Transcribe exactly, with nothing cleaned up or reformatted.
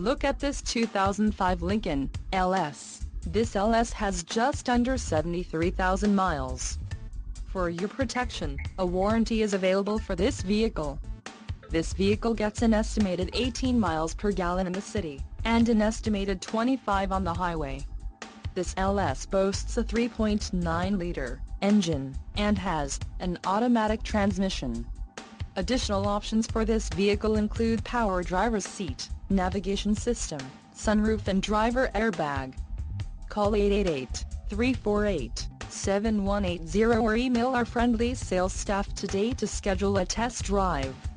look at this two thousand five Lincoln L S. This L S has just under seventy-three thousand miles. For your protection, a warranty is available for this vehicle. This vehicle gets an estimated eighteen miles per gallon in the city, and an estimated twenty-five on the highway. This L S boasts a three point nine liter engine, and has an automatic transmission. Additional options for this vehicle include power driver's seat, navigation system, sunroof and driver airbag. Call eight eight eight, three four eight, seven one eight zero or email our friendly sales staff today to schedule a test drive.